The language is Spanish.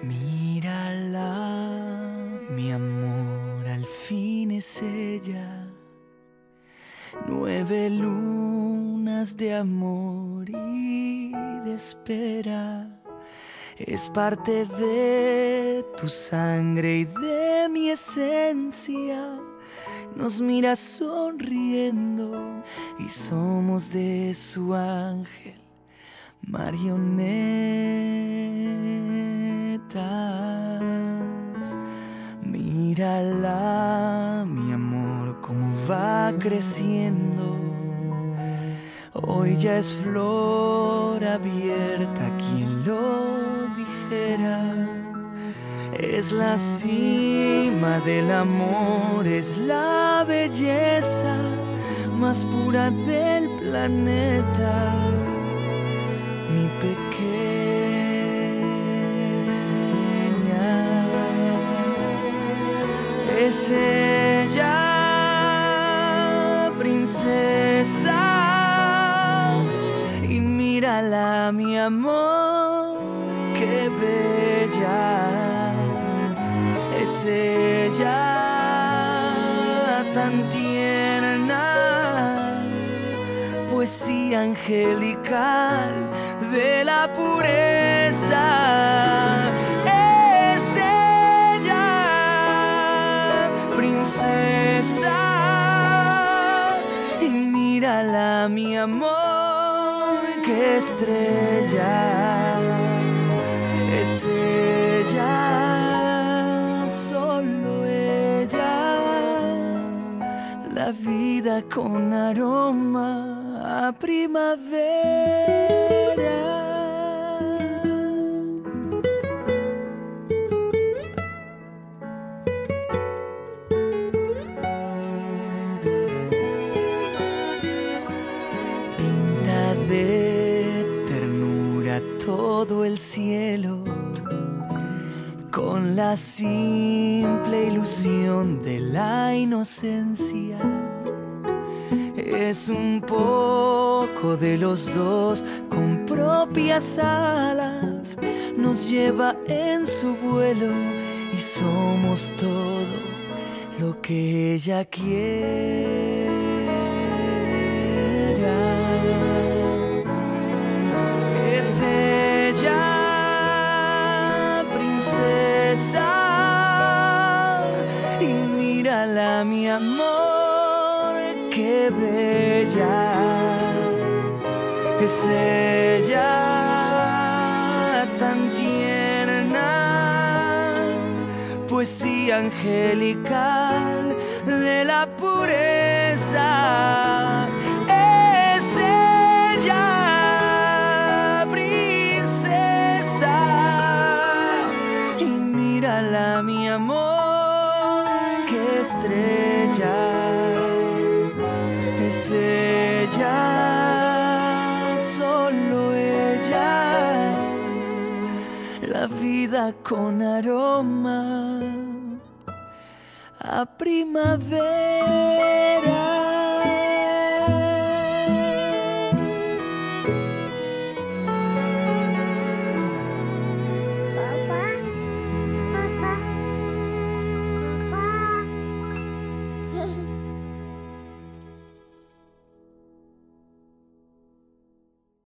Mírala, mi amor, al fin es ella. 9 lunas de amor y de espera. Es parte de tu sangre y de mi esencia. Nos mira sonriendo y somos de su ángel marionetas. Mírala, mi amor, cómo va creciendo. Hoy ya es flor abierta, quien lo dijera. Es la cima del amor, es la belleza más pura del planeta. Mi pequeña es ella, princesa. Y mírala, mi amor, qué bella. Es ella tan tierna, poesía angelical de la pureza. Es ella, princesa. Y mírala, mi amor, qué estrella. Es ella, solo ella, la vida con aroma a primavera. Pinta de ternura todo el cielo, con la simple ilusión de la inocencia. Es un poco de los dos, con propias alas, nos lleva en su vuelo y somos todo lo que ella quiera. Es ella, princesa. Y mírala, mi amor, qué bella. Es ella tan tierna, poesía angelical de la pureza. Es ella, princesa. Y mírala, mi amor, qué estrella. Es ella, solo ella, la vida con aroma a primavera.